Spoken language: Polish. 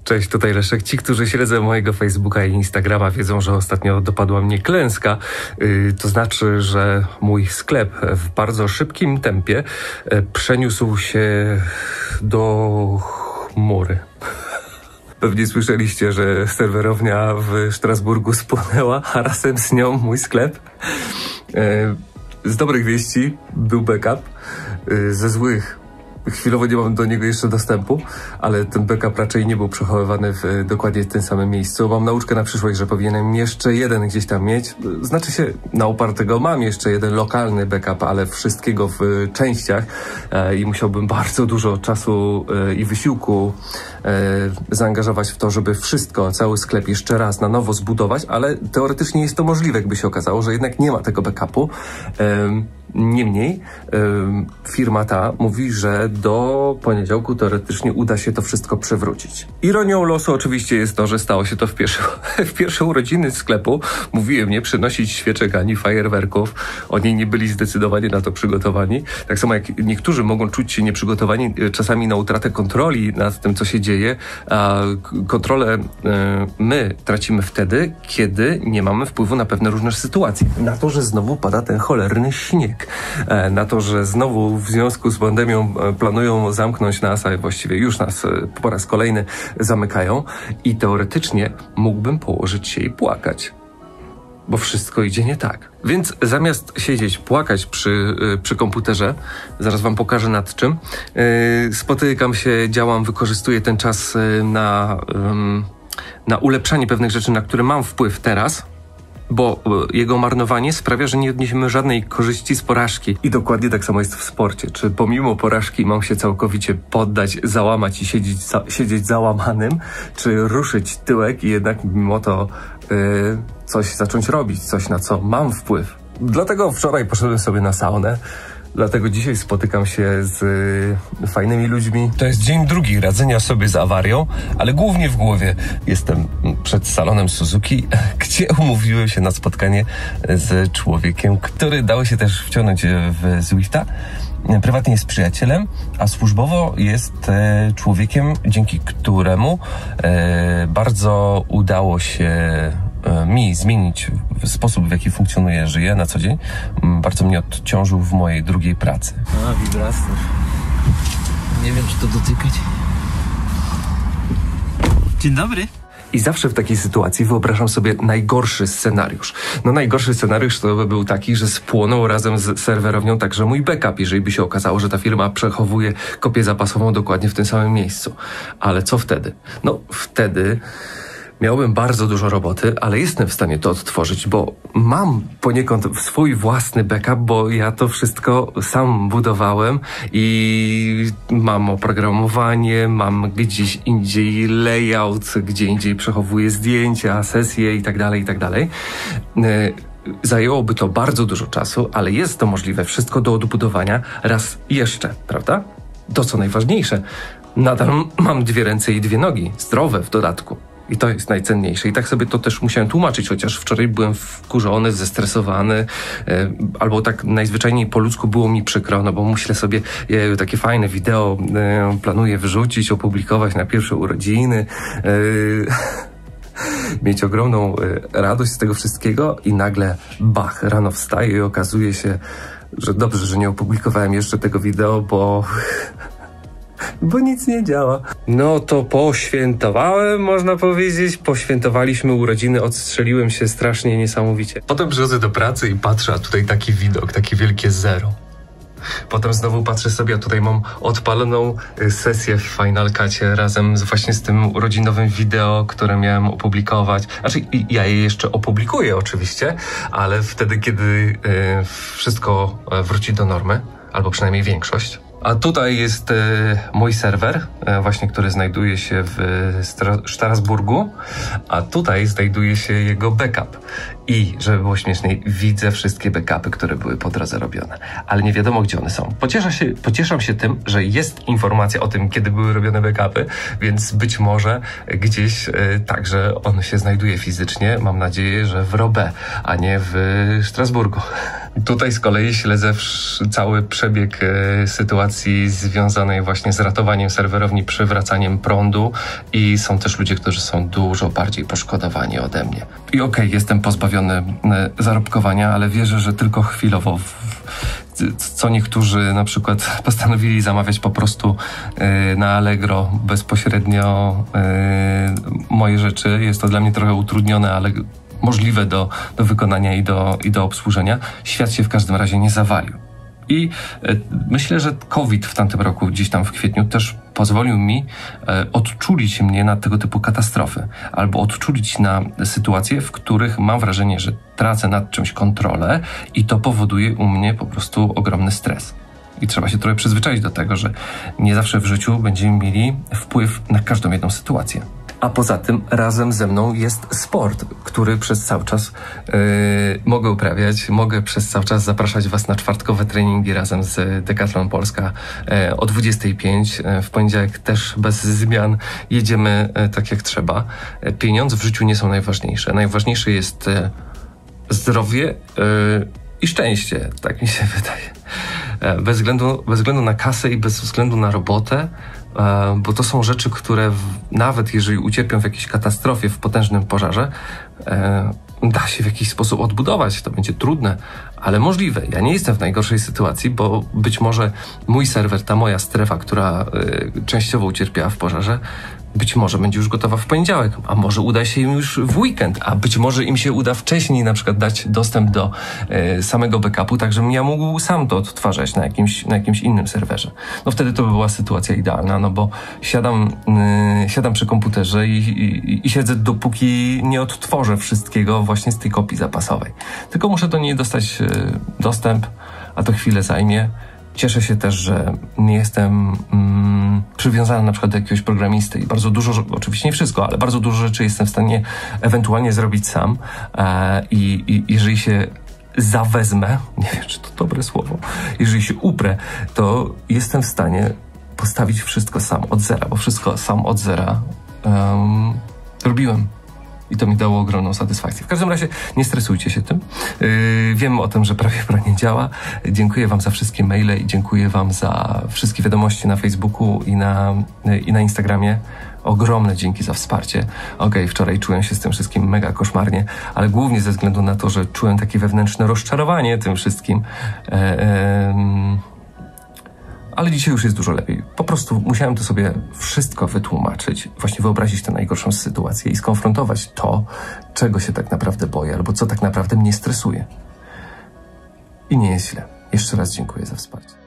Cześć, tutaj Leszek. Ci, którzy śledzą mojego Facebooka i Instagrama, wiedzą, że ostatnio dopadła mnie klęska. To znaczy, że mój sklep w bardzo szybkim tempie przeniósł się do chmury. Pewnie słyszeliście, że serwerownia w Strasburgu spłonęła, a razem z nią mój sklep. Z dobrych wieści był backup, ze złych chwilowo nie mam do niego jeszcze dostępu, ale ten backup raczej nie był przechowywany dokładnie w tym samym miejscu. Mam nauczkę na przyszłość, że powinienem jeszcze jeden gdzieś tam mieć. Znaczy się, na upartego mam jeszcze jeden lokalny backup, ale wszystkiego w częściach i musiałbym bardzo dużo czasu i wysiłku zaangażować w to, żeby wszystko, cały sklep jeszcze raz na nowo zbudować, ale teoretycznie jest to możliwe, jakby się okazało, że jednak nie ma tego backupu. Niemniej firma ta mówi, że do poniedziałku teoretycznie uda się to wszystko przewrócić. Ironią losu oczywiście jest to, że stało się to w pierwsze urodziny sklepu. Mówiłem nie przynosić świeczek ani fajerwerków. Oni nie byli zdecydowanie na to przygotowani. Tak samo jak niektórzy mogą czuć się nieprzygotowani czasami na utratę kontroli nad tym, co się dzieje. A kontrolę my tracimy wtedy, kiedy nie mamy wpływu na pewne różne sytuacje. Na to, że znowu pada ten cholerny śnieg. Na to, że znowu w związku z pandemią planują zamknąć nas, a właściwie już nas po raz kolejny zamykają i teoretycznie mógłbym położyć się i płakać, bo wszystko idzie nie tak. Więc zamiast siedzieć, płakać przy komputerze, zaraz wam pokażę nad czym, spotykam się, działam, wykorzystuję ten czas na ulepszanie pewnych rzeczy, na które mam wpływ teraz, bo jego marnowanie sprawia, że nie odniesiemy żadnej korzyści z porażki. I dokładnie tak samo jest w sporcie. Czy pomimo porażki mam się całkowicie poddać, załamać i siedzieć załamanym, czy ruszyć tyłek i jednak mimo to coś zacząć robić, coś na co mam wpływ. Dlatego wczoraj poszedłem sobie na saunę. Dlatego dzisiaj spotykam się z fajnymi ludźmi. To jest dzień drugi radzenia sobie z awarią, ale głównie w głowie jestem przed salonem Suzuki, gdzie umówiłem się na spotkanie z człowiekiem, który dał się też wciągnąć w Zwifta. Prywatnie jest przyjacielem, a służbowo jest człowiekiem, dzięki któremu bardzo udało się mi zmienić sposób, w jaki funkcjonuję, żyję na co dzień. Bardzo mnie odciążył w mojej drugiej pracy. A, wibrator. Nie wiem, czy to dotykać. Dzień dobry. I zawsze w takiej sytuacji wyobrażam sobie najgorszy scenariusz. No najgorszy scenariusz to by był taki, że spłonął razem z serwerownią także mój backup, jeżeli by się okazało, że ta firma przechowuje kopię zapasową dokładnie w tym samym miejscu. Ale co wtedy? No wtedy miałbym bardzo dużo roboty, ale jestem w stanie to odtworzyć, bo mam poniekąd swój własny backup, bo ja to wszystko sam budowałem i mam oprogramowanie, mam gdzieś indziej layout, gdzie indziej przechowuję zdjęcia, sesje i tak dalej. Zajęłoby to bardzo dużo czasu, ale jest to możliwe wszystko do odbudowania raz jeszcze, prawda? To co najważniejsze, nadal mam 2 ręce i 2 nogi, zdrowe w dodatku. I to jest najcenniejsze. I tak sobie to też musiałem tłumaczyć, chociaż wczoraj byłem wkurzony, zestresowany, albo tak najzwyczajniej po ludzku było mi przykro, no bo myślę sobie, takie fajne wideo planuję wrzucić, opublikować na pierwsze urodziny, mieć ogromną radość z tego wszystkiego i nagle bach, rano wstaję i okazuje się, że dobrze, że nie opublikowałem jeszcze tego wideo, bo nic nie działa. No to poświętowałem, można powiedzieć. Poświętowaliśmy urodziny, odstrzeliłem się strasznie niesamowicie. Potem przychodzę do pracy i patrzę, a tutaj taki widok, takie wielkie zero. Potem znowu patrzę sobie, a tutaj mam odpaloną sesję w Final Cutie razem właśnie z tym urodzinowym wideo, które miałem opublikować. Znaczy, ja je jeszcze opublikuję oczywiście, ale wtedy, kiedy wszystko wróci do normy, albo przynajmniej większość. A tutaj jest mój serwer, właśnie który znajduje się w Strasburgu, a tutaj znajduje się jego backup. I, żeby było śmieszniej, widzę wszystkie backupy, które były po drodze robione. Ale nie wiadomo, gdzie one są. Pocieszam się tym, że jest informacja o tym, kiedy były robione backupy, więc być może gdzieś także on się znajduje fizycznie. Mam nadzieję, że w Robé, a nie w Strasburgu. Tutaj z kolei śledzę cały przebieg sytuacji sytuacji związanej właśnie z ratowaniem serwerowni, przywracaniem prądu i są też ludzie, którzy są dużo bardziej poszkodowani ode mnie. I okej, jestem pozbawiony zarobkowania, ale wierzę, że tylko chwilowo. Co niektórzy na przykład postanowili zamawiać po prostu na Allegro bezpośrednio moje rzeczy. Jest to dla mnie trochę utrudnione, ale możliwe do wykonania i do obsłużenia. Świat się w każdym razie nie zawalił. I myślę, że COVID w tamtym roku, gdzieś tam w kwietniu, też pozwolił mi odczulić mnie na tego typu katastrofy. Albo odczulić na sytuacje, w których mam wrażenie, że tracę nad czymś kontrolę i to powoduje u mnie po prostu ogromny stres. I trzeba się trochę przyzwyczaić do tego, że nie zawsze w życiu będziemy mieli wpływ na każdą jedną sytuację. A poza tym razem ze mną jest sport, który przez cały czas mogę uprawiać. Mogę przez cały czas zapraszać Was na czwartkowe treningi razem z Decathlon Polska o 25. W poniedziałek też bez zmian jedziemy tak jak trzeba. Pieniądze w życiu nie są najważniejsze. Najważniejsze jest zdrowie i szczęście, tak mi się wydaje. Bez względu na kasę i bez względu na robotę, bo to są rzeczy, które nawet jeżeli ucierpią w jakiejś katastrofie, w potężnym pożarze, da się w jakiś sposób odbudować. To będzie trudne, ale możliwe. Ja nie jestem w najgorszej sytuacji, bo być może mój serwer, ta moja strefa, która częściowo ucierpiała w pożarze, być może będzie już gotowa w poniedziałek, a może uda się im już w weekend, a być może im się uda wcześniej na przykład dać dostęp do samego backupu, tak żebym ja mógł sam to odtwarzać na jakimś innym serwerze. No wtedy to by była sytuacja idealna, no bo siadam przy komputerze i siedzę, dopóki nie odtworzę wszystkiego właśnie z tej kopii zapasowej. Tylko muszę do niej dostać dostęp, a to chwilę zajmie. Cieszę się też, że nie jestem przywiązany na przykład do jakiegoś programisty i bardzo dużo, oczywiście nie wszystko, ale bardzo dużo rzeczy jestem w stanie ewentualnie zrobić sam i jeżeli się zawezmę, nie wiem, czy to dobre słowo, jeżeli się uprę, to jestem w stanie postawić wszystko sam od zera, bo wszystko sam od zera robiłem. I to mi dało ogromną satysfakcję. W każdym razie nie stresujcie się tym. Wiem o tym, że prawie nie działa. Dziękuję Wam za wszystkie maile i dziękuję Wam za wszystkie wiadomości na Facebooku i na Instagramie. Ogromne dzięki za wsparcie. Wczoraj czułem się z tym wszystkim mega koszmarnie, ale głównie ze względu na to, że czułem takie wewnętrzne rozczarowanie tym wszystkim. Ale dzisiaj już jest dużo lepiej. Po prostu musiałem to sobie wszystko wytłumaczyć, właśnie wyobrazić tę najgorszą sytuację i skonfrontować to, czego się tak naprawdę boję, albo co tak naprawdę mnie stresuje. I nie jest źle. Jeszcze raz dziękuję za wsparcie.